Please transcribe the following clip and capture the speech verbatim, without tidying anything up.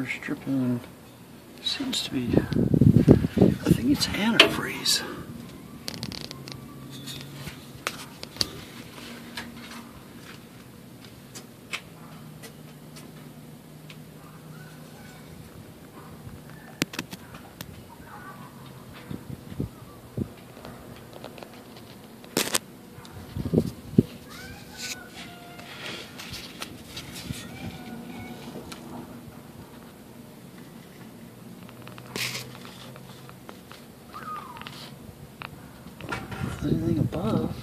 water is dripping. Seems to be, I think it's antifreeze. Anything above?